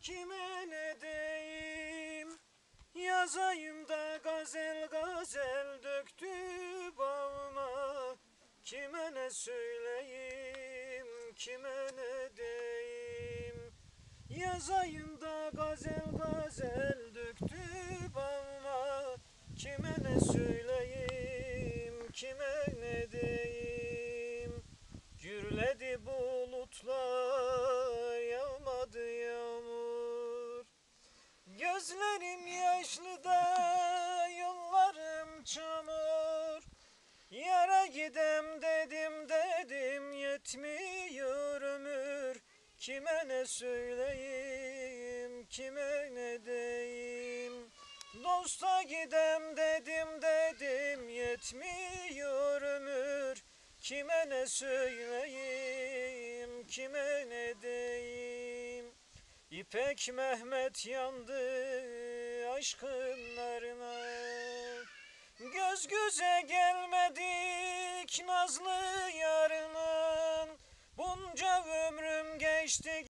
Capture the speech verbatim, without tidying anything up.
Kime ne deyim, yazayım da gazel gazel döktü bağıma. Kime ne söyleyeyim, kime ne deyim, yazayım da gazel gazel döktü bağıma. Kime ne söyleyeyim, kime ne deyim, gürledi bulutlar, yağmadı yağmur. Gözlerim yaşlı da yollarım çamur. Yara gidem dedim dedim yetmiyor ömür. Kime ne söyleyeyim, kime ne deyim, dosta gidem dedim dedim yetmiyor ömür. Kime ne söyleyeyim, kime ne deyim, İpek Mehmet yandı aşkın narına. Göz göze gelmedik nazlı yarının, bunca ömrüm geçti